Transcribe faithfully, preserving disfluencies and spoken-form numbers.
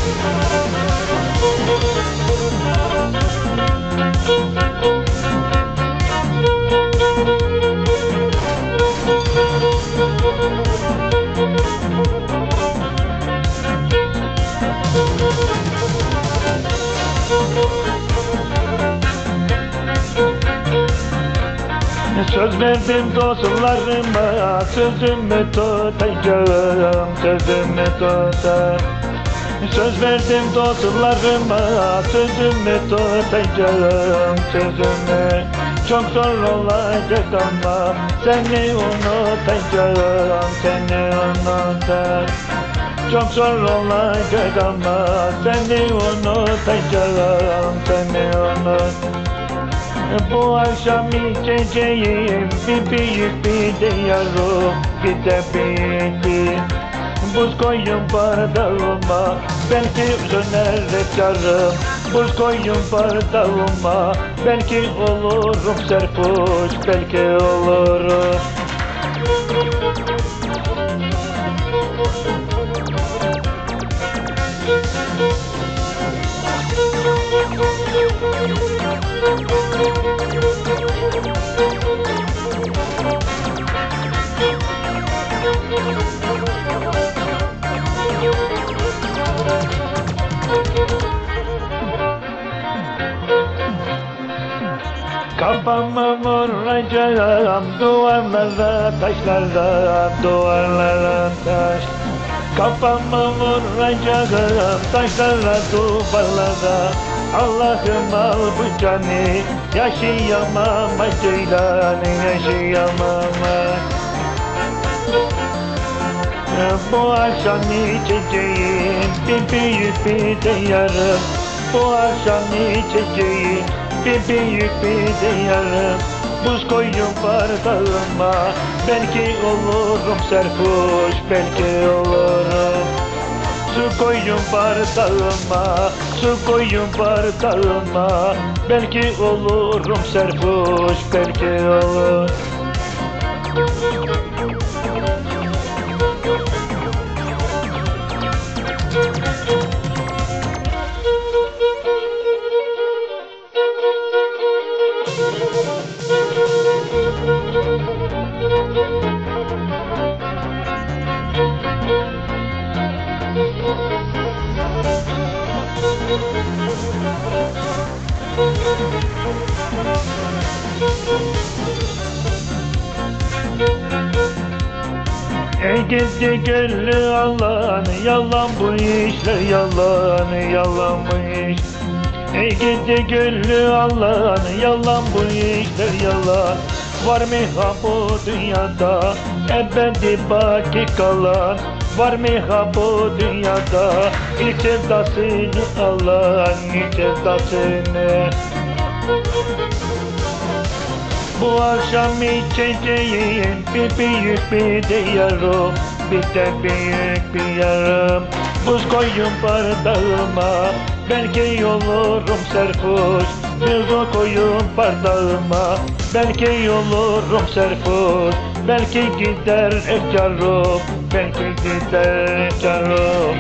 Söz verdim dostlarıma, sözümü tutacağım, sözümü tutacağım. Söz verdim dostlarıma, sözümü tutacağım, sözümü. Çok zor olacak ama seni unutacağım, seni unutacağım. Çok zor olacak ama seni unutacağım, seni unutacağım. Bu akşam içeceğim bir büyük bir de yarım, bir de büyük bir buz koyun bardağıma, belki döner efkarım. Buz koyun bardağıma, belki olurum serpuç, belki olurum. Kafamı vuracağım duvarlara, taşlara, duvarlara taş. Kafamı vuracağım taşlara, duvarlara. Allah'ım al bu canı, yaşayamam acıyla, yaşayamam. Bu akşam içeceğim bir büyük bir de yarım. Bu akşam içeceğim bir büyük bir de yarım. Buz koyun bardağıma, belki olurum serpuç, belki olurum. Su koyun bardağıma, su koyun bardağıma, belki olurum serpuç, belki olur. Ey gidi gönlü Allah'ın, yalan bu işler, yalan, yalan bu iş. Ey gidi gönlü Allah'ın, yalan bu işler, yalan. Var mı ha bu dünyada ebedi baki kalan? Var mı ha bu dünyada ilk sevdasını alan, ilk sevdasını? Bu akşam içeceğim bir büyük bir de yarım, bir de büyük bir yarım. Buz koyun bardağıma, belki olurum serpuç. Buz koyun bardağıma, belki olurum serpuç. Belki gider efkarım, belki gider efkarım.